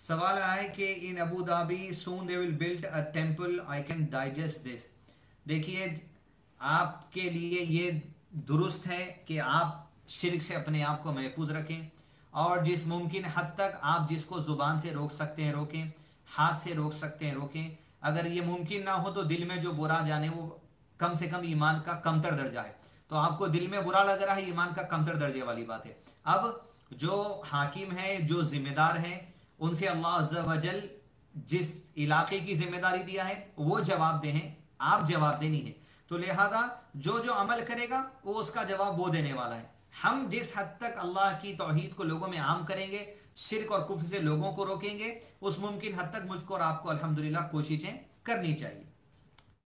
सवाल आया है कि in Abu Dhabi soon they will build a temple, I can digest this. देखिए, आपके लिए ये दुरुस्त है कि आप शिर्क से अपने आप को महफूज रखें, और जिस मुमकिन हद तक आप जिसको जुबान से रोक सकते हैं रोकें, हाथ से रोक सकते हैं रोकें। अगर ये मुमकिन ना हो तो दिल में जो बुरा जाने वो कम से कम ईमान का कमतर दर्जा है। तो आपको दिल में बुरा लग रहा है, ईमान का कमतर दर्जे वाली बात है। अब जो हाकिम है, जो जिम्मेदार है, उनसे अल्लाह अज़्ज़ा वजल जिस इलाके की जिम्मेदारी दिया है वो जवाबदेह हैं, आप जवाबदेह नहीं है। तो लिहाजा जो जो अमल करेगा वो उसका जवाब वो देने वाला है। हम जिस हद तक अल्लाह की तौहीद को लोगों में आम करेंगे, शिरक और कुफ्र से लोगों को रोकेंगे, उस मुमकिन हद तक मुझको और आपको अल्हम्दुलिल्लाह कोशिशें करनी चाहिए।